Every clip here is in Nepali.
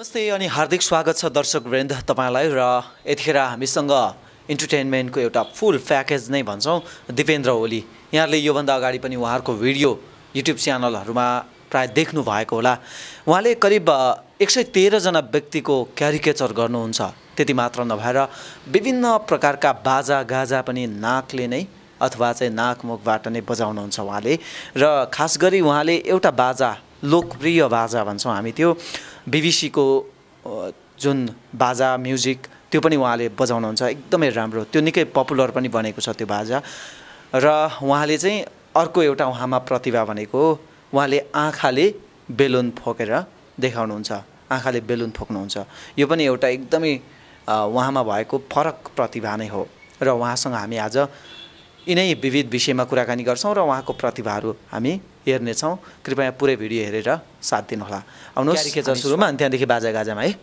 नमस्ते अनि हार्दिक स्वागत छ दर्शकवृन्द तपाईलाई र यतिखेर हामीसँग इन्टरटेनमेन्टको एउटा फुल प्याकेज नै भन्छौँ दिपेन्द्र ओली। यहाँले योभन्दा अगाडि पनि उहाँहरूको भिडियो युट्युब च्यानलहरूमा प्राय देख्नु भएको होला। उहाँले करिब 113 जना व्यक्तिको क्यारिकेचर गर्नुहुन्छ। त्यति मात्र नभएर विभिन्न प्रकारका बाजा गाजा पनि नाकले नै अथवा चाहिँ नाकमुखबाट नै बजाउनुहुन्छ उहाँले। र खास गरी उहाँले एउटा बाजा लोकप्रिय बाजा भन्छौँ हामी, त्यो BBC को जुन बाजा म्युजिक त्यो पनि उहाँले बजाउनुहुन्छ एकदमै राम्रो, त्यो निकै पपुलर पनि बनेको छ त्यो बाजा। र उहाँले चाहिँ अर्को एउटा उहाँमा प्रतिभा भनेको उहाँले आँखाले बेलुन फोकेर देखाउनुहुन्छ, आँखाले बेलुन फोक्नुहुन्छ। यो पनि एउटा एकदमै उहाँमा भएको फरक प्रतिभा नै हो र उहाँसँग हामी आज यिनै विविध विषयमा कुराकानी गर्छौँ र उहाँको प्रतिभाहरू हामी हेर्नेछौँ। कृपया पुरै भिडियो हेरेर साथ दिनुहोला। आउनुहोस् क्यारिकेचर सुरुमा अनि त्यहाँदेखि बाजा गाजामा है।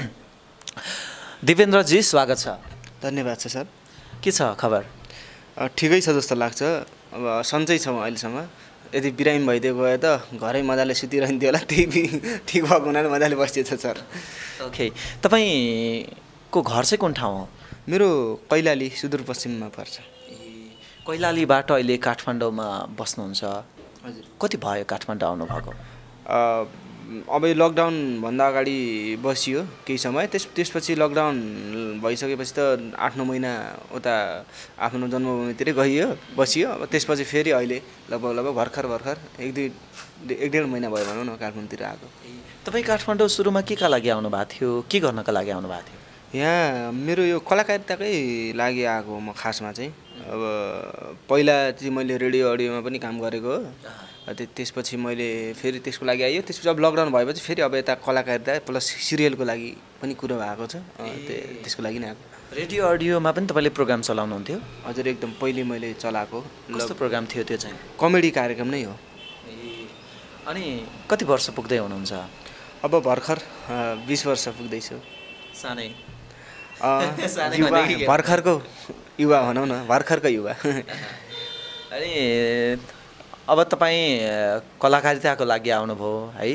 दिपेन्द्रजी स्वागत छ। धन्यवाद छ सर। के छ खबर? ठिकै छ जस्तो लाग्छ। अब सन्चै छौँ अहिलेसम्म। यदि बिरामी भइदियो गयो त घरै मजाले सुतिरहन्थ्यो होला, त्यही ठिक भएको हुनाले मजाले बसिएको छ सर। ओके, तपाईँको घर चाहिँ कुन ठाउँ हो? मेरो कैलाली सुदूरपश्चिममा पर्छ। कैलालीबाट अहिले काठमाडौँमा बस्नुहुन्छ। हजुर। कति भयो काठमाडौँ आउनुभएको? अब यो लकडाउनभन्दा अगाडि बसियो केही समय, त्यसपछि लकडाउन भइसकेपछि त 8-9 महिना उता आफ्नो जन्मभूमितिरै बसियो। अब त्यसपछि फेरि अहिले लगभग भर्खर 1-1.5 महिना भयो भनौँ न काठमाडौँतिर आएको। तपाईँ काठमाडौँ सुरुमा के का लागि आउनुभएको थियो, के गर्नका लागि आउनुभएको थियो? यहाँ मेरो यो कलाकारिताकै लागि आएको म खासमा चाहिँ। अब पहिला चाहिँ मैले रेडियो अडियोमा पनि काम गरेको हो। त्यसपछि मैले फेरि त्यसको लागि आइयो। त्यसपछि अब लकडाउन भएपछि फेरि अब यता कलाकारिता प्लस सिरियलको लागि पनि कुरो भएको छ, त्यसको लागि नै आएको। रेडियो अडियोमा पनि तपाईँले प्रोग्राम चलाउनुहुन्थ्यो? हजुर, एकदम पहिले मैले चलाएको। कस्तो प्रोग्राम थियो त्यो चाहिँ? कमेडी कार्यक्रम नै हो। अनि कति वर्ष पुग्दै हुनुहुन्छ? अब भर्खर 20 वर्ष पुग्दैछु। सानै भर्खरको युवा भनौँ न, भर्खरको युवा। अनि अब तपाईँ कलाकारिताको लागि आउनुभयो है,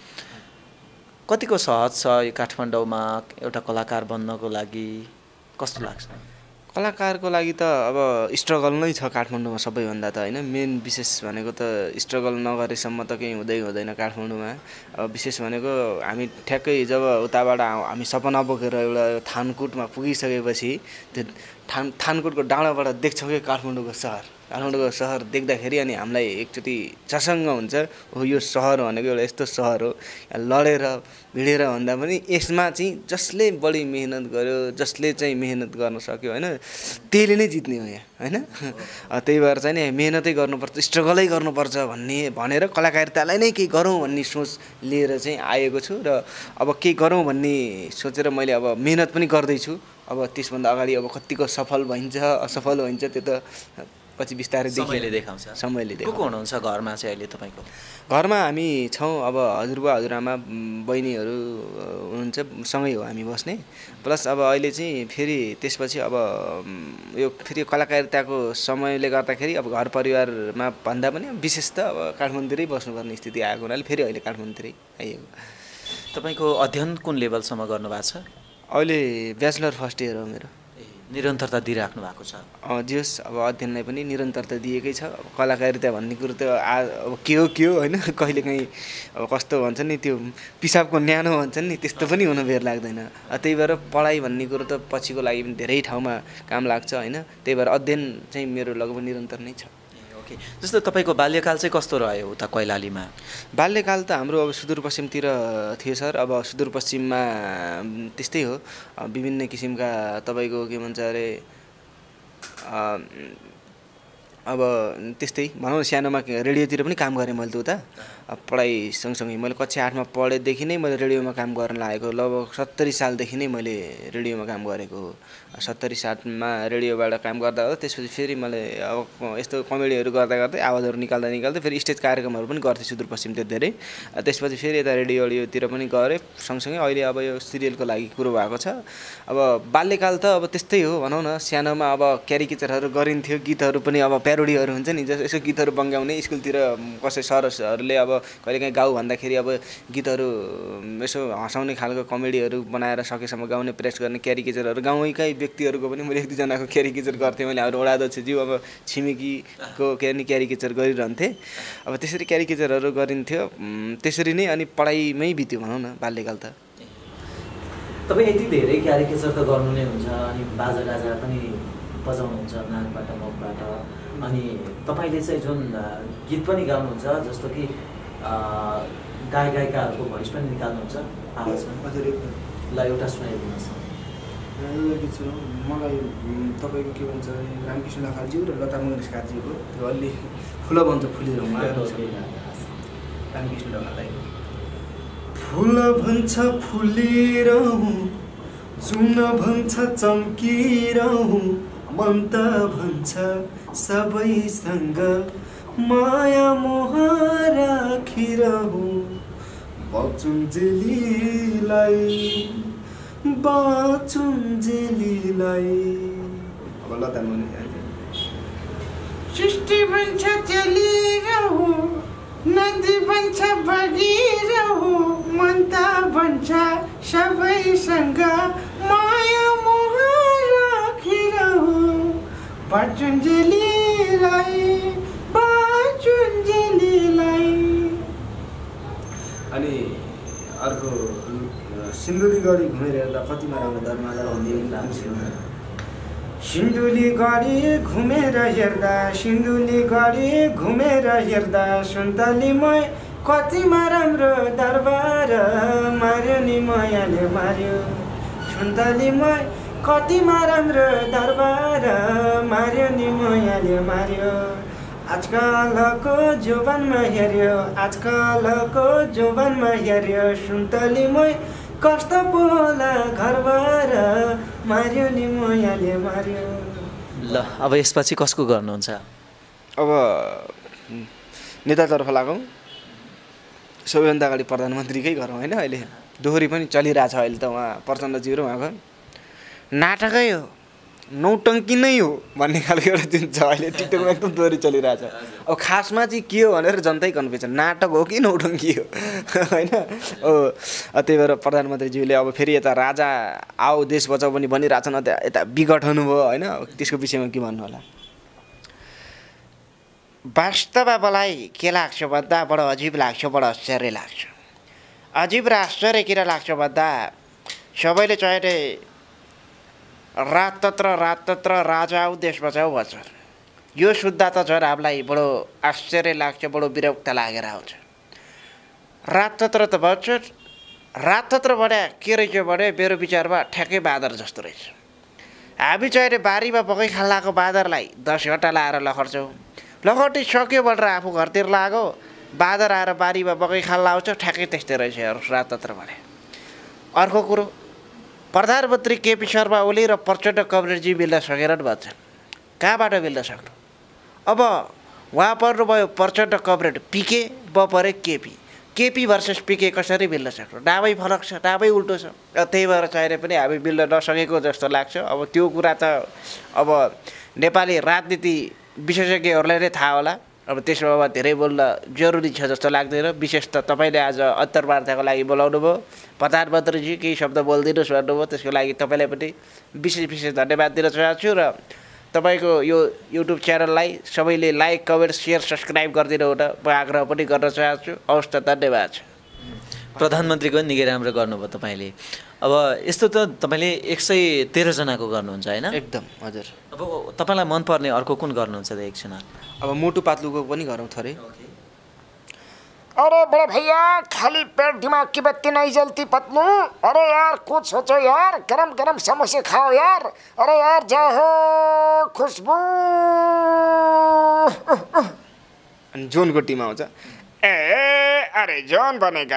कतिको सहज छ यो काठमाडौँमा एउटा कलाकार बन्नको लागि, कस्तो लाग्छ? कलाकारको लागि त अब स्ट्रगल नै छ काठमाडौँमा सबैभन्दा त होइन। मेन विशेष भनेको त स्ट्रगल नगरेसम्म त केही हुँदैन काठमाडौँमा। अब विशेष भनेको हामी ठ्याक्कै जब उताबाट हामी सपना बोकेर एउटा थानकोटमा पुगिसकेपछि त्यो थानकोटको डाँडाबाट देख्छौँ कि काठमाडौँको सहर देख्दाखेरि अनि हामीलाई एकचोटि चसङ्ग हुन्छ, हो यो सहर भनेको एउटा यस्तो सहर हो। लडेर भिडेर भन्दा पनि यसमा चाहिँ जसले बढी मेहनत गर्यो, जसले चाहिँ मेहनत गर्न सक्यो होइन, त्यसले नै जित्ने हो यहाँ होइन। त्यही भएर चाहिँ नि मेहनतै गर्नुपर्छ, स्ट्रगलै गर्नुपर्छ भनेर कलाकारितालाई नै केही गरौँ भन्ने सोच लिएर चाहिँ आएको छु। र अब केही गरौँ भन्ने सोचेर मैले अब मेहनत पनि गर्दैछु। अब त्यसभन्दा अगाडि अब कतिको सफल भइन्छ असफल भइन्छ त्यो त पछि बिस्तारै देखाउँछ। समयले को हुनुहुन्छ घरमा चाहिँ अहिले तपाईँको? घरमा हामी छौँ। अब हजुरबा हजुरआमा बहिनीहरू हुनुहुन्छ, सँगै हो हामी बस्ने। प्लस अब अहिले चाहिँ फेरि त्यसपछि अब यो फेरि कलाकारिताको समयले गर्दाखेरि अब घर परिवारमा भन्दा पनि विशेष त अब काठमाडौँतिरै बस्नुपर्ने स्थिति आएको हुनाले फेरि अहिले काठमाडौँतिरै आइएको। तपाईँको अध्ययन कुन लेभलसम्म गर्नुभएको छ? अहिले ब्याचलर फर्स्ट इयर हो मेरो। निरन्तरता दिइराख्नु भएको छ? जियोस्, अब अध्ययनलाई पनि निरन्तरता दिएकै छ। अब कलाकारिता भन्ने कुरो त अब के हो होइन, कहिलेकाहीँ अब कस्तो भन्छ नि त्यो पिसाबको न्यानो भन्छन् नि, त्यस्तो पनि हुन बेर लाग्दैन। त्यही भएर पढाइ भन्ने कुरो त पछिको लागि पनि धेरै ठाउँमा काम लाग्छ होइन। त्यही भएर अध्ययन चाहिँ मेरो लगभग निरन्तर नै छ। जस्तो तपाईँको बाल्यकाल चाहिँ कस्तो रह्यो उता कैलालीमा? बाल्यकाल त हाम्रो अब सुदूरपश्चिमतिर थियो सर। अब सुदूरपश्चिममा त्यस्तै हो, विभिन्न किसिमका तपाईँको के भन्छ अरे अब त्यस्तै भनौँ न, सानोमा रेडियोतिर पनि काम गरेँ मैले त उता। पढाइ सँगसँगै मैले कक्षा 8मा पढेदेखि नै मैले रेडियोमा काम गर्न लागेको। लगभग 70 सालदेखि नै मैले रेडियोमा काम गरेको हो। 70 सालमा रेडियोबाट काम गर्दा त्यसपछि फेरि मैले अब यस्तो कमेडीहरू गर्दै आवाजहरू निकाल्दा फेरि स्टेज कार्यक्रमहरू पनि गर्थेँ सुदूरपश्चिमतिर धेरै। त्यसपछि फेरि यता रेडियो अडियोतिर पनि गरेँ सँगसँगै। अहिले अब यो सिरियलको लागि कुरो भएको छ। अब बाल्यकाल त अब त्यस्तै हो भनौँ न, सानोमा अब क्यारिकेचरहरू गरिन्थ्यो, गीतहरू पनि अब प्यारोडीहरू हुन्छ नि, जस्तो यसो गीतहरू बङ्गाउने स्कुलतिर कसै सरहरूले अब कहिलेकाहीँ गाउँ भन्दाखेरि अब गीतहरू यसो हँसाउने खालको कमेडीहरू बनाएर सकेसम्म गाउने प्रयास गर्ने क्यारिकेचरहरू गाउँकै व्यक्तिहरूको पनि मैले 1-2जनाको क्यारिकेचर गर्थेँ मैले हाम्रो वडाध्यक्षज्यू अब छिमेकीको क्यारिकेचर गरिरहन्थेँ अब त्यसरी क्यारिकेचरहरू गरिन्थ्यो त्यसरी नै अनि पढाइमै बित्यो भनौँ न बाल्यकाल त तपाईँ यति धेरै क्यारिकेचर त गर्नु नै हुन्छ अनि बाजागाजा पनि बजाउनुहुन्छ नाकबाट मुखबाट अनि तपाईँले चाहिँ जुन गीत पनि गाउनुहुन्छ जस्तो कि गायिकाहरूको भोइस पनि निकाल्नुहुन्छ आवाजमा हजुर एकदम ल एउटा सुनाइदिनुहोस् एउटा गीत छ मलाई तपाईँको के भन्छ रामकृष्ण ढकालज्यू र लता मङ्गेशकरज्यूको त्यो अलि फुल भन्छ फुलिरहँ रामकृष्ण ढकाललाई फुल भन्छ फुलिरहँ जुन भन्छ चम्किरहँ मन त भन्छ सबैसँग माया मोह राखिरहँ बाँचुन्जेलीलाई अब लता सृष्टि बन्छ चलिरहँ नदी बन्छ बगिरहँ मन त बन्छ सबैसँग माया मोह राखिरहँ बाँचुन्जेलीलाई अनि अर्को सिन्धुली गढी घुमेर हेर्दा कतिमा राम्रो दरमाला भन्ने सिन्धुली गढी घुमेर हेर्दा सुन्तलीमै कतिमा राम्रो दरबार मार्यो नि मायाले मार्यो सुन्तलीमै कतिमा राम्रो दरबार मार्यो नि मायाले मार्यो आजकलको जोबानमा हेर्यो सुन्तलीमै कस्तो पोला घरबार मार्यो नि मायाले मार्यो ल अब यसपछि कसको गर्नुहुन्छ अब नेतातर्फ लागौँ सबैभन्दा अगाडि प्रधानमन्त्रीकै गरौँ होइन अहिले दोहोरी पनि चलिरहेछ अहिले त उहाँ प्रचण्डज्यू र उहाँको नाटकै हो नौटङ्की नै हो भन्ने खालको एउटा जुन छ अहिले टिकटकमा एकदम दोहोरी चलिरहेछ अब खासमा चाहिँ के हो भनेर जनतै कन्फ्युज नाटक हो कि नौटङ्की हो होइन त्यही भएर प्रधानमन्त्रीज्यूले अब फेरि यता राजा आओ देश बचाऊ पनि भनिरहेछन् यता विघटन भयो होइन त्यसको विषयमा के भन्नु होला वास्तवलाई के लाग्छ भन्दा बडो अजिब लाग्छ बडो आश्चर्य लाग्छ अजिब र आश्चर्य किन लाग्छ भन्दा सबैले चाहिने रातत्र राजा आऊ देश बचाऊ भन्छ यो सुन्दा त झन् हामीलाई बडो आश्चर्य लाग्छ बडो विरक्त लागेर आउँछ रातत्र त भन्छ रातत्र भने के रहेछ भने मेरो विचारमा ठ्याक्कै बाँदर जस्तो रहेछ हामी चाहिने बारीमा पकै खाल्लाको बाँदरलाई 10 घन्टा लाएर लखर्छौँ लखर्टी सक्यो भनेर आफू घरतिर लाग्यो बाँदर आएर बारीमा पकै खाल्ला आउँछ ठ्याक्कै त्यस्तै रहेछ रातत्र भने अर्को कुरो प्रधानमन्त्री केपी शर्मा ओली र प्रचण्ड कमरेडजी मिल्न सकेनन् भन्छन् कहाँबाट मिल्न सक्नु अब उहाँ पर्नुभयो प्रचण्ड कमरेड पिके बपरे केपी भर्सेस पिके कसरी मिल्न सक्नु नामै फरक छ नामै उल्टो छ त्यही भएर चाहिने पनि हामी मिल्न नसकेको जस्तो लाग्छ अब त्यो कुरा त अब नेपाली राजनीति विशेषज्ञहरूलाई नै थाहा होला अब त्यसमा अब धेरै बोल्न जरुरी छ जस्तो लाग्दैन विशेष त तपाईँले आज अन्तर्वार्ताको लागि बोलाउनु भयो प्रधानमन्त्रीजी केही शब्द बोलिदिनुहोस् भन्नुभयो त्यसको लागि तपाईँलाई पनि विशेष धन्यवाद दिन चाहन्छु र तपाईँको यो युट्युब च्यानललाई सबैले लाइक कमेन्ट सेयर सब्सक्राइब गरिदिनु हुन म आग्रह पनि गर्न चाहन्छु हवस् त धन्यवाद प्रधानमन्त्रीको पनि निकै राम्रो गर्नुभयो तपाईँले अब यस्तो त तपाईँले 113 जनाको गर्नुहुन्छ होइन एकदम हजुर अब तपाईँलाई मनपर्ने अर्को कुन गर्नुहुन्छ त एकजना अब मोटु पातलुको पनि गरौँ थोरै अरे बड़े भैया खाली पेट दिमाग की बत्ती नहीं जलती पतलू अरे यार कुछ सोचो यार गरम गरम समोसे खाओ यार अरे यार जाओ खुशबू अनि जोनको टिम आउँछ ए अरे जॉन बनेगा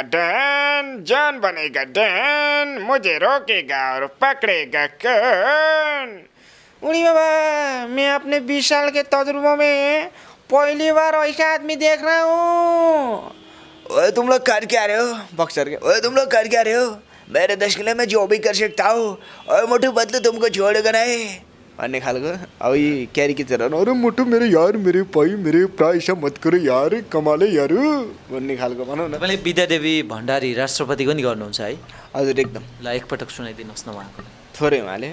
डैन मुझे रोकेगा और पकड़ेगा कौन उड़ी बाबा मैं अपने 20 साल के तजुर्बे में पहली बार ऐसा आदमी देख रहा हूँ ओए तुम लोग कर क्या रहे हो बक्सर के ओए तुम लोग कर क्या रहे हो मेरे 10 किलो में जो भी कर सकता हूँ ओए मोटू बदलू तुमको छोड़ेगा नहीं भन्ने खालको अब यी क्यारिकेचरहरू अरे मोटो मेरो यार मेरे भाइ मेरे प्राय ऐसा मत करो यार कमाले यार भन्ने खालको भनौँ न। तपाईँले विद्यादेवी भण्डारी राष्ट्रपतिको नि गर्नुहुन्छ है? हजुर एकदम। ल एकपटक सुनाइदिनुहोस् न उहाँको। थोरै उहाँले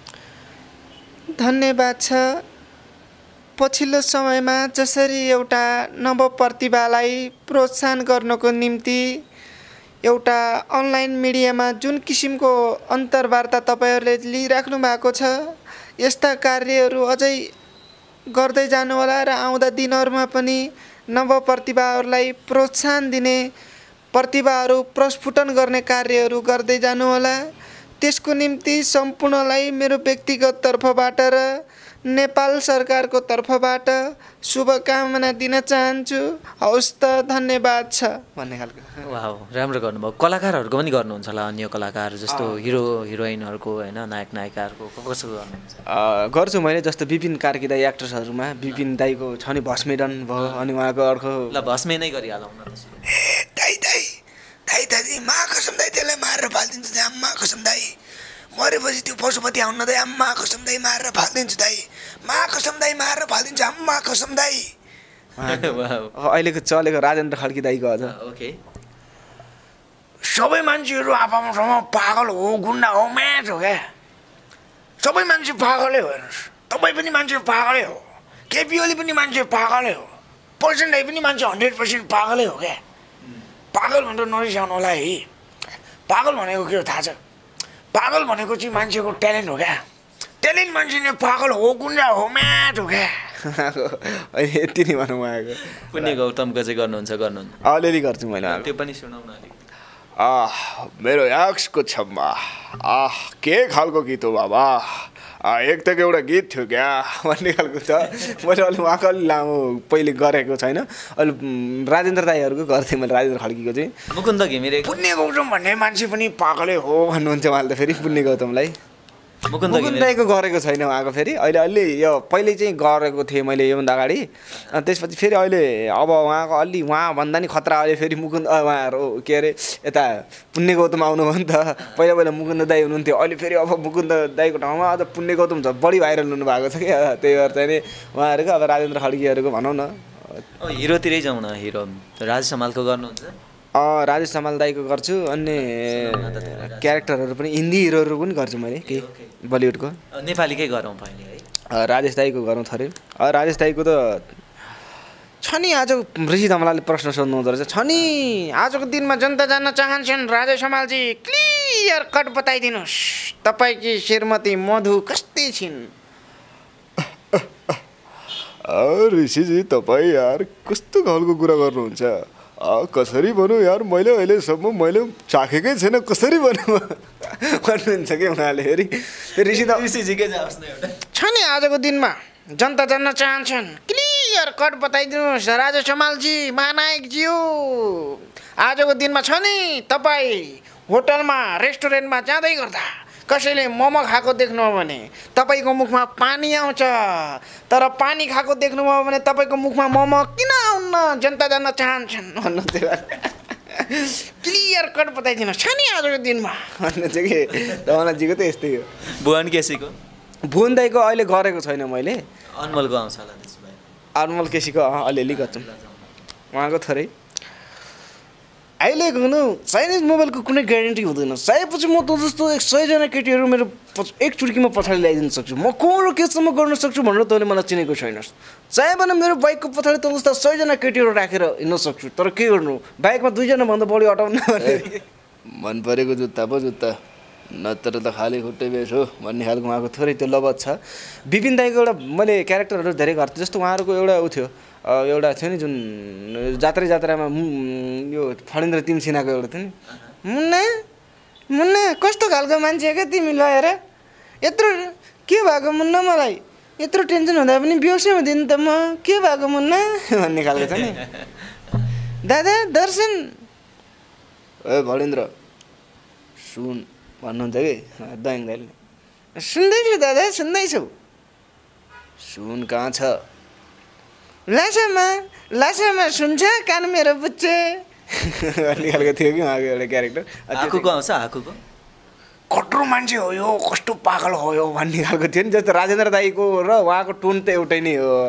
धन्यवाद छ। पछिल्लो समयमा जसरी एउटा नवप्रतिभालाई प्रोत्साहन गर्नको निम्ति एउटा अनलाइन मिडियामा जुन किसिमको अन्तर्वार्ता तपाईँहरूले लिइराख्नु भएको छ, यस्ता कार्यहरू अझै गर्दै जानुहोला र आउँदा दिनहरूमा पनि नवप्रतिभाहरूलाई प्रोत्साहन दिने, प्रतिभाहरू प्रस्फुटन गर्ने कार्यहरू गर्दै जानुहोला। त्यसको निम्ति सम्पूर्णलाई मेरो व्यक्तिगत तर्फबाट र नेपाल सरकारको तर्फबाट शुभकामना दिन चाहन्छु। हवस् त, धन्यवाद छ भन्ने खालको। वाह, राम्रो गर्नुभयो। कलाकारहरूको पनि गर्नुहुन्छ होला, अन्य कलाकार जस्तो हिरो हिरोइनहरूको होइन, नायक नायिकाहरूको कसो गर्नुहुन्छ? गर्छु मैले, जस्तो विपिन कार्की दाई एक्ट्रेसहरूमा विपिन दाईको छ नि भस्मेडन भयो, अनि उहाँको अर्को ल भस्मे नै गरिहालौँ न त। दाई दाई दाई दादी मा कसम दाई त्यसलाई मारेर फालिदिन्छु दाई, आम्मा कसम दाई मरेपछि त्यो पशुपति आउन दाई, आम्मा कसम दाई मारेर फालिदिन्छु दाई, मा कसम दाई मारेर फालिदिन्छु, आम्मा कसम दाई। अहिलेको चलेको राजेन्द्र खड्की दाईको अझ ओके। सबै मान्छेहरू आफ्नो ठाउँमा पागल हो, गुन्डा हो, म्याच हो क्या। सबै मान्छे पागलै हो, हेर्नुहोस् तपाईँ पनि मान्छे पागलै हो, केपी ओली पनि मान्छे पागलै हो, पर्सेन्ट दाई पनि मान्छे 100% पागलै हो क्या। पागल भनेर नरिसाउनु होला है। पागल भनेको के हो थाहा छ? पागल भनेको चाहिँ मान्छेको ट्यालेन्ट हो क्या। ट्यालेन्ट मान्छे नै पागल हो, गुन्डा हो, म्याट हो क्या। यति नै भनौँ उहाँको। पुण्य गौतमको चाहिँ गर्नुहुन्छ? गर्नुहुन्न? अलिअलि गर्छु मैले। त्यो पनि सुनाउन अलिक। मेरो एक्सको छम्मा के खालको गीत हो बाबा, एक त एउटा गीत थियो क्या भन्ने खालको छ। मैले अहिले उहाँको अलि लामो पहिले गरेको छैन, अहिले राजेन्द्र दाईहरूको गर्थेँ मैले, राजेन्द्र खड्कीको चाहिँ। मुकुन्द घिमिरे पुण्य गौतम भन्ने मान्छे पनि पागलै हो भन्नुहुन्छ उहाँले त फेरि पुण्य गौतमलाई। मुकुन्द दाईको गरेको छैन उहाँको फेरि। अहिले अलि यो पहिले चाहिँ गरेको थिएँ मैले योभन्दा अगाडि, अनि त्यसपछि फेरि अहिले अब उहाँको अलि उहाँभन्दा नि खतरा अहिले फेरि मुकुन्द उहाँहरू के अरे यता पुण्य गौतम आउनुभयो नि त। पहिला पहिला मुकुन्द दाई हुनुहुन्थ्यो, अहिले फेरि अब मुकुन्द दाईको ठाउँमा अझ पुण्य गौतम झन् बढी भाइरल हुनुभएको छ क्या। त्यही भएर चाहिँ नि उहाँहरूको अब राजेन्द्र खड्कीहरूको भनौँ न। हिरोतिरै जाउँ न। हिरो राजेश हमालको गर्नुहुन्छ? राजेश हमाल दाईको गर्छु, अन्य क्यारेक्टरहरू पनि हिन्दी हिरोहरू पनि गर्छु मैले केही बलिउडको। नेपालीकै गरौँ पहिले है। राजेश दाईको गरौँ थोरै। राजेश दाईको त छ नि, आज ऋषि धमलाले प्रश्न सोध्नु हुँदो रहेछ, छ नि आजको दिनमा जनता जान्न चाहन्छन् राजेश हमालजी, क्लियर कट बताइदिनुहोस् तपाईँकी श्रीमती मधु कस्तै छिन्। ऋषिजी तपाईँ यार कस्तो खालको कुरा गर्नुहुन्छ, कसरी भनौँ यार, मैले अहिलेसम्म मैले चाखेकै छैन, कसरी भनौँ भन्नुहुन्छ कि उहाँले। फेरि ऋषिजीकै जाओस् न एउटा। छ नि आजको दिनमा जनता जान्न चाहन्छन्, क्लियर कट बताइदिनुहोस् राजेश हमालजी, महानायकज्यू। आजको दिनमा छ नि तपाईँ होटलमा रेस्टुरेन्टमा जाँदै गर्दा कसैले मोमो खाएको देख्नुभयो भने तपाईँको मुखमा पानी आउँछ, तर पानी खाएको देख्नुभयो भने तपाईँको मुखमा मोमो किन आउन्न, जनता जान्न चाहन्छन् भन्नु थियो। क्लियर कट बताइदिनुहोस् छ नि आजको दिनमा भन्नु चाहिँ कि दमनाजीको त यस्तै हो। भुवन केसीको? भुवन दाईको अहिले गरेको छैन मैले। अनमोलको आउँछ होला त्यसो भए? अनमोल केसीको अलिअलि गर्छौँ, उहाँको थोरै। अहिले हुनु चाइनिज मोबाइलको कुनै ग्यारेन्टी हुँदैन। चाहेपछि म त जस्तो 100जना केटीहरू मेरो एक चुड्कीमा पछाडि ल्याइदिन सक्छु, म को र केसम्म गर्न सक्छु भनेर तैँले मलाई चिनेको छैनस्। चाहे भने मेरो बाइकको पछाडि त जस्तो 100जना केटीहरू राखेर हिँड्न सक्छु, तर के गर्नु बाइकमा 2जनाभन्दा बढी अटाउनु मन परेको जुत्ता पो जुत्ता, नत्र त खाली खुट्टै बेस हो भन्ने खालको उहाँको थोरै त्यो लबत छ। विपिन दाईको एउटा मैले क्यारेक्टरहरू धेरै गर्थेँ, जस्तो उहाँहरूको एउटा उ थियो, एउटा थियो नि जुन जात्रामा यो फणेन्द्र तिमसिनाको एउटा थियो नि, मुन्ना मुन्ना कस्तो खालको मान्छे क्या तिमी, लगेर यत्रो के भएको मुन्ना, मलाई यत्रो टेन्सन हुँदा पनि बेहोसै हुँदैन त म, के भएको मुन्ना भन्ने खालको छ नि। दादा दर्शन ए फणेन्द्र सुन भन्नुहुन्छ कि दयाङ दाइले। सुन्दैछु दादा सुन्दैछु। सुन कहाँ छ? लासामा सुन्छ कान मेरो बुच्चे भन्ने खालको थियो कि उहाँको एउटा क्यारेक्टर। आँखुको आउँछ? आँखुको कट खत्रो मान्छे हो यो कस्तो पागल हो यो भन्ने खालको थियो नि जस्तो राजेन्द्र दाईको र उहाँको टोन त एउटै नै हो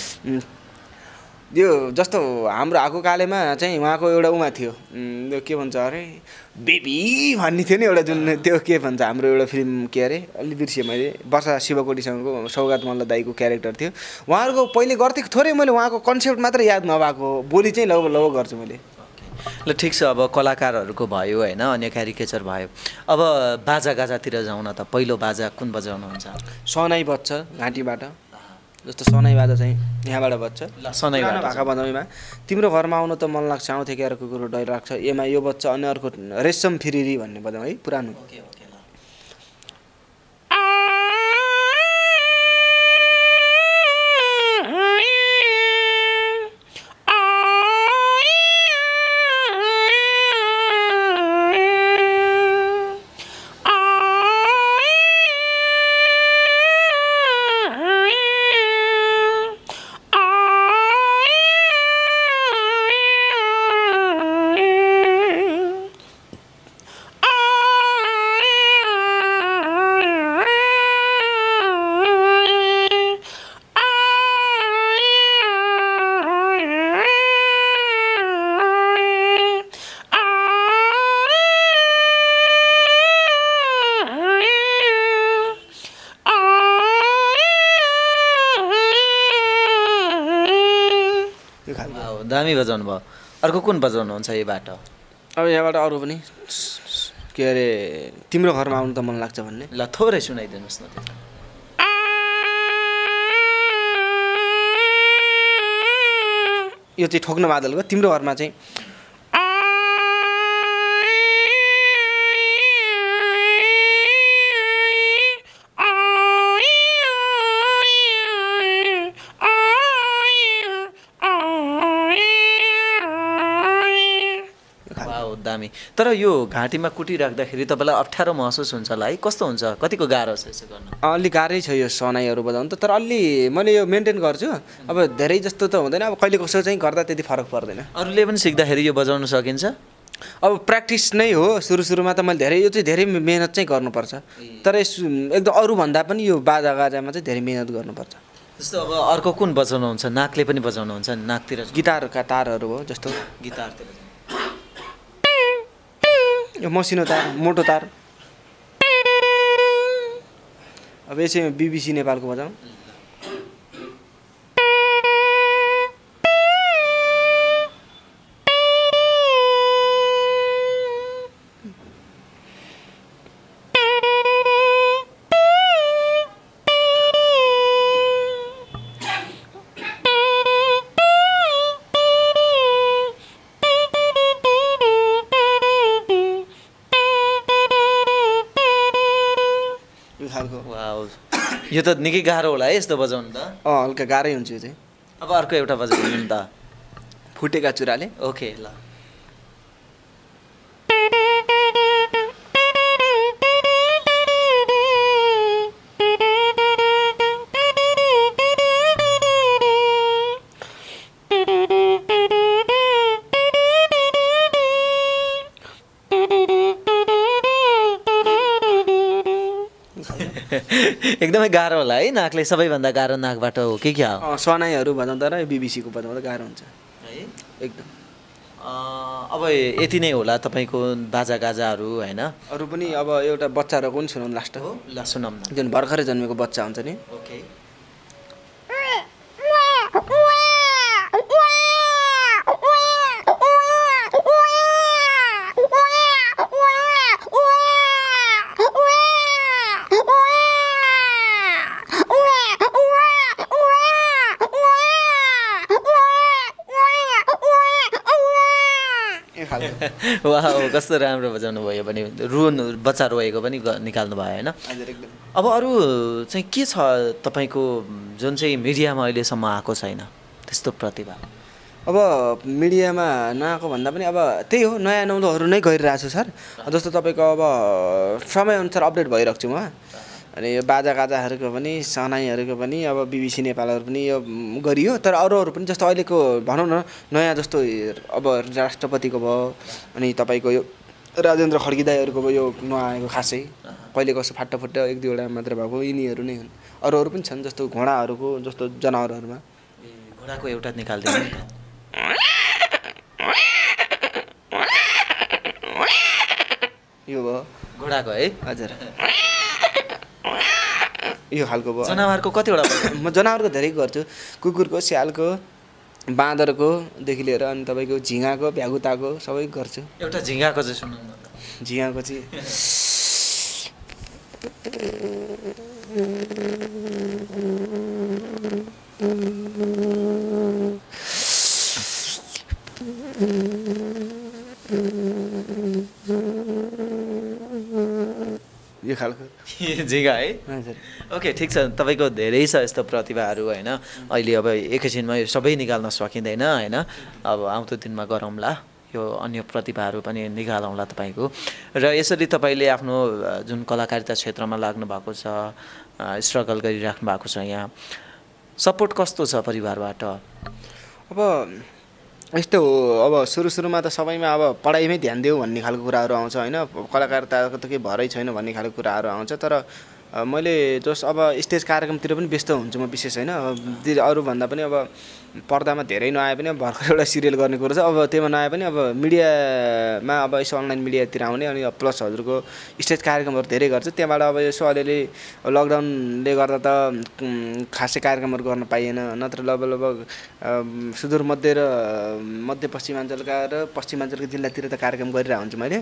यो जस्तो हाम्रो आएको कालेमा चाहिँ उहाँको एउटा उमा थियो त्यो के भन्छ अरे बेबी भन्ने थियो नि एउटा जुन त्यो के भन्छ हाम्रो एउटा फिल्म के अरे अलि बिर्सेँ मैले वर्षा शिवकोटीसँगको सौगात मल्ल दाईको क्यारेक्टर थियो उहाँहरूको पहिले गर्थेँ थोरै मैले उहाँको कन्सेप्ट मात्र याद नभएको बोली चाहिँ लौ गर्छु मैले ल ठिक छ अब कलाकारहरूको भयो होइन अन्य क्यारिकेचर भयो अब बाजा गाजातिर जाउँ न त पहिलो बाजा कुन बजाउनुहुन्छ सनाई बज्छ घाँटीबाट जस्तो सनाई बाजा चाहिँ यहाँबाट बज्छ सनाई भाका बजाउनेमा तिम्रो घरमा आउनु त मन लाग्छ आउँथे क्यारको कुरो डर लाग्छ एमा यो बज्छ अनि अर्को रेशम फिरिरी भन्ने बजाउँ है पुरानो दामी बजाउनु भयो अर्को कुन बजाउनुहुन्छ यो बाटो अब यहाँबाट अरू पनि के अरे तिम्रो घरमा आउनु त मन लाग्छ भन्ने ल थोरै सुनाइदिनुहोस् न यो चाहिँ ठोक्न बादलको तिम्रो घरमा चाहिँ दामी तर यो घाँटीमा कुटिराख्दाखेरि तपाईँलाई अप्ठ्यारो महसुस हुन्छ होला है कस्तो हुन्छ कतिको गाह्रो छ यसो गर्न अलि गाह्रै छ यो सनाईहरू बजाउनु त तर अलि मैले यो मेन्टेन गर्छु अब धेरै जस्तो त हुँदैन अब कहिले कसो चाहिँ गर्दा त्यति फरक पर्दैन अरूले पनि सिक्दाखेरि यो बजाउन सकिन्छ अब प्र्याक्टिस नै हो सुरुमा त मैले धेरै यो चाहिँ धेरै मेहनत चाहिँ गर्नुपर्छ तर यस एकदम अरूभन्दा पनि यो बाजा गाजामा चाहिँ धेरै मेहनत गर्नुपर्छ जस्तो अब अर्को कुन बजाउनुहुन्छ नाकले पनि बजाउनुहुन्छ नाकतिर गिटारका तारहरू हो जस्तो गिटारतिर यो मसिनो तार मोटो तार अब यसै बिबिसी नेपालको बजाउँ यो त निकै गाह्रो होला है यस्तो बजाउनु त हल्का गाह्रै हुन्छ यो चाहिँ अब अर्को एउटा बजाउनु नि त फुटेका चुराले ओके ल एकदमै गाह्रो होला है नाकले सबैभन्दा गाह्रो नाकबाट हो कि क्या हो सनाईहरू बजाउँदा र बिबिसीको बजाउँदा गाह्रो हुन्छ है एकदम अब यति नै होला तपाईँको बाजा गाजाहरू होइन अरू पनि अब एउटा बच्चाहरूको पनि सुनाउनु लास्ट हो ल सुनाउँ न जुन भर्खरै जन्मेको बच्चा हुन्छ नि ओके वाह कस्तो राम्रो बजाउनु भयो भने बच्चा रोएको पनि निकाल्नु भयो होइन अब अरू चाहिँ के छ तपाईँको जुन चाहिँ मिडियामा अहिलेसम्म आएको छैन त्यस्तो प्रतिभा अब मिडियामा नआएको भन्दा पनि अब त्यही हो नयाँ नौलोहरू नै गरिरहेको छु सर जस्तो तपाईँको अब समयअनुसार अपडेट भइरहेको छु म अनि यो बाजा गाजाहरूको पनि सनाईहरूको पनि अब बिबिसी नेपालहरू पनि यो गरियो तर अरूहरू पनि जस्तो अहिलेको भनौँ न नयाँ जस्तो अब राष्ट्रपतिको भयो अनि तपाईँको यो राजेन्द्र खड्की दाईहरूको भयो यो नआएको खासै कहिले कसो फाटाफुट्टा एक दुईवटा मात्र भएको यिनीहरू नै हुन् अरूहरू पनि छन् जस्तो घोडाहरूको जस्तो जनावरहरूमा घोडाको एउटा निकाल्दिनु नि त। यो भयो घोडाको है हजुर यो खालको भयो जनावरको कतिवटा भयो? म जनावरको धेरै गर्छु कुकुरको स्यालको बाँदरको देखि लिएर अनि तपाईँको झिँगाको भ्यागुताको सबै गर्छु एउटा झिँगाको चाहिँ सुनाउनु न त। झिँगाको चाहिँ यो खालको झिँगा है। हजुर ओके ठिक छ, तपाईँको धेरै छ यस्तो प्रतिभाहरू होइन। अहिले अब एकैछिनमा यो सबै निकाल्न सकिँदैन होइन। अब आउँदो दिनमा गरौँला यो अन्य प्रतिभाहरू पनि निकालौँला तपाईँको। र यसरी तपाईँले आफ्नो जुन कलाकारिता क्षेत्रमा लाग्नु भएको छ, स्ट्रगल गरिराख्नु भएको छ, यहाँ सपोर्ट कस्तो छ परिवारबाट? अब यस्तो हो अब सुरुमा त सबैमा अब पढाइमै ध्यान देऊ भन्ने खालको कुराहरू आउँछ होइन। कलाकारिताको त केही भरै छैन भन्ने खालको कुराहरू आउँछ। तर मैले जस अब स्टेज कार्यक्रमतिर पनि व्यस्त हुन्छु म विशेष होइन। अरूभन्दा पनि अब पर्दामा धेरै नआए पनि अब भर्खर एउटा सिरियल गर्ने कुरो छ। अब त्योमा नआए पनि अब मिडियामा अब यसो अनलाइन मिडियातिर आउने अनि प्लस हजुरको स्टेज कार्यक्रमहरू धेरै गर्छु। त्यहाँबाट अब यसो अलिअलि लकडाउनले गर्दा त खासै कार्यक्रमहरू गर्न पाइएन। नत्र लगभग सुदूर मध्य र मध्यपश्चिमाञ्चलका र पश्चिमाञ्चलका जिल्लातिर त कार्यक्रम गरिरहेको हुन्छु मैले।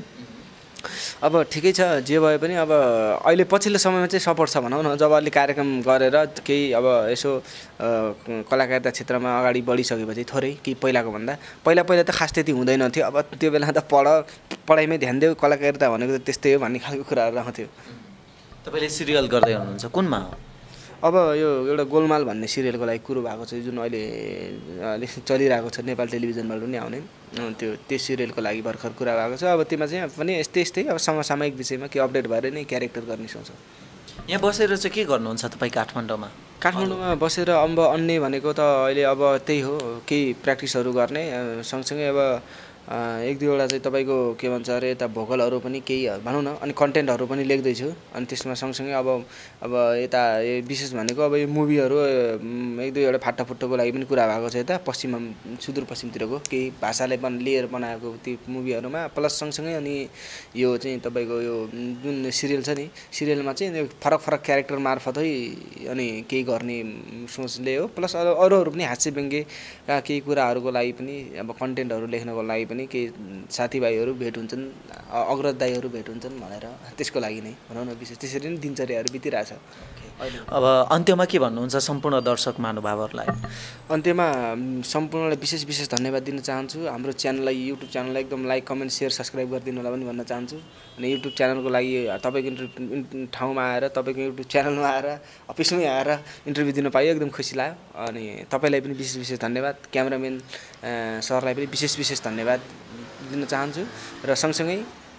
अब ठिकै छ जे भए पनि अब अहिले पछिल्लो समयमा चाहिँ सपोर्ट छ भनौँ न। जब अलि कार्यक्रम गरेर केही अब यसो कलाकारिता क्षेत्रमा अगाडि बढिसकेपछि थोरै केही पहिलाको भन्दा पहिला त खास त्यति हुँदैन थियो। अब त्यो बेला त पढाइमै ध्यान देऊ कलाकारिता भनेको त त्यस्तै हो भन्ने खालको कुराहरू आउँथ्यो। तपाईँले सिरियल गर्दै हुनुहुन्छ कुनमा? अब यो एउटा गोलमाल भन्ने सिरियलको लागि कुरो भएको छ जुन अहिले अलिक चलिरहेको छ नेपाल टेलिभिजनबाट पनि आउने त्यो सिरियलको लागि भर्खर कुरा भएको छ। अब त्यसमा चाहिँ पनि यस्तै अब समसामयिक विषयमा के अपडेट भएर नै क्यारेक्टर गर्ने सोच। यहाँ बसेर चाहिँ के गर्नुहुन्छ तपाईँ काठमाडौँमा? काठमाडौँमा बसेर अब अन्य भनेको त अहिले अब त्यही हो केही प्र्याक्टिसहरू गर्ने सँगसँगै अब एक दुईवटा चाहिँ तपाईँको के भन्छ अरे यता भोकलहरू पनि केही भनौँ न अनि कन्टेन्टहरू पनि लेख्दैछु। अनि त्यसमा सँगसँगै अब यता विशेष भनेको अब यो मुभीहरू एक दुईवटा फाटाफुट्टोको लागि पनि कुरा भएको छ यता सुदूरपश्चिमतिरको केही भाषालाई लिएर बनाएको त्यो मुभीहरूमा प्लस सँगसँगै अनि यो चाहिँ तपाईँको यो जुन सिरियल छ नि सिरियलमा चाहिँ फरक क्यारेक्टर मार्फतै अनि केही गर्ने सोचले हो। प्लस अरूहरू पनि हास्य व्यङ्ग्यका केही कुराहरूको लागि पनि अब कन्टेन्टहरू लेख्नको लागि पनि केही साथीभाइहरू भेट हुन्छन् अग्रज दाइहरू भेट हुन्छन् भनेर त्यसको लागि नै भनौँ न विशेष त्यसरी नै दिनचर्याहरू बितिरहेछ। अब अन्त्यमा के भन्नुहुन्छ सम्पूर्ण दर्शक महानुभावहरूलाई? अन्त्यमा सम्पूर्णलाई विशेष धन्यवाद दिन चाहन्छु। हाम्रो च्यानललाई युट्युब च्यानललाई एकदम लाइक कमेन्ट सेयर सब्सक्राइब गरिदिनु होला पनि भन्न चाहन्छु। अनि युट्युब च्यानलको लागि तपाईँको ठाउँमा आएर तपाईँको युट्युब च्यानलमा आएर अफिसमै आएर इन्टरभ्यू दिन पाइयो एकदम खुसी लाग्यो। अनि तपाईँलाई पनि विशेष धन्यवाद। क्यामेराम्यान सरलाई पनि विशेष धन्यवाद दिन चाहन्छु। र सँगसँगै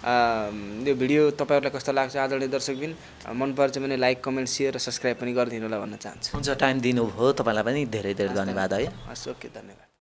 यो भिडियो तपाईँहरूलाई कस्तो लाग्छ आदरणीय दर्शकबिन मन पर्छ भने लाइक कमेन्ट सेयर र सब्सक्राइब पनि गरिदिनु होला भन्न चाहन्छु। हुन्छ टाइम दिनुभयो तपाईँलाई पनि धेरै धन्यवाद है। हस् ओके धन्यवाद।